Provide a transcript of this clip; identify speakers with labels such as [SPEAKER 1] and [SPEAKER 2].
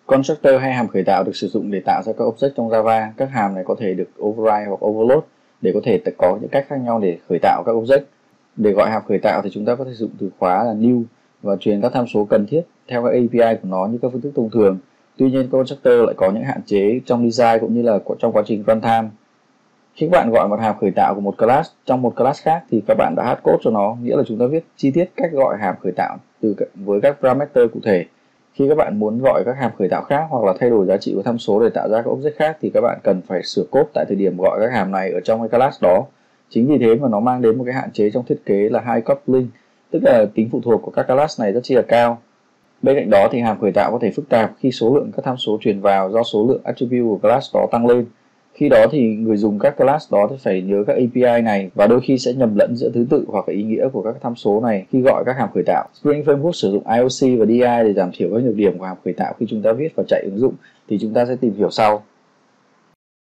[SPEAKER 1] Constructor hay hàm khởi tạo được sử dụng để tạo ra các object trong Java. Các hàm này có thể được override hoặc overload để có thể có những cách khác nhau để khởi tạo các object. Để gọi hàm khởi tạo thì chúng ta có thể dùng từ khóa là new và truyền các tham số cần thiết theo các API của nó như các phương thức thông thường. Tuy nhiên, Constructor lại có những hạn chế trong design cũng như là trong quá trình runtime. Khi các bạn gọi một hàm khởi tạo của một class trong một class khác thì các bạn đã hard code cho nó, nghĩa là chúng ta viết chi tiết cách gọi hàm khởi tạo với các parameter cụ thể. Khi các bạn muốn gọi các hàm khởi tạo khác hoặc là thay đổi giá trị của tham số để tạo ra các object khác thì các bạn cần phải sửa code tại thời điểm gọi các hàm này ở trong cái class đó. Chính vì thế mà nó mang đến một cái hạn chế trong thiết kế là high coupling, tức là tính phụ thuộc của các class này rất chi là cao. Bên cạnh đó thì hàm khởi tạo có thể phức tạp khi số lượng các tham số truyền vào do số lượng attribute của class đó tăng lên. Khi đó thì người dùng các class đó thì phải nhớ các API này và đôi khi sẽ nhầm lẫn giữa thứ tự hoặc là ý nghĩa của các tham số này khi gọi các hàm khởi tạo. Spring Framework sử dụng IOC và DI để giảm thiểu các nhược điểm của hàm khởi tạo khi chúng ta viết và chạy ứng dụng thì chúng ta sẽ tìm hiểu sau.